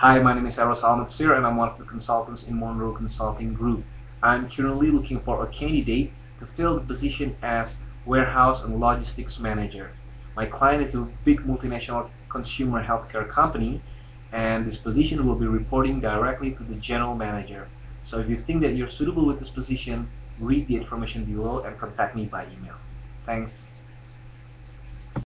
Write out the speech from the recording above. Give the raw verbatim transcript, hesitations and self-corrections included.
Hi, my name is Eros Almatsir and I'm one of the consultants in Monroe Consulting Group. I'm currently looking for a candidate to fill the position as Warehouse and Logistics Manager. My client is a big multinational consumer healthcare company, and this position will be reporting directly to the General Manager. So if you think that you're suitable with this position, read the information below and contact me by email. Thanks.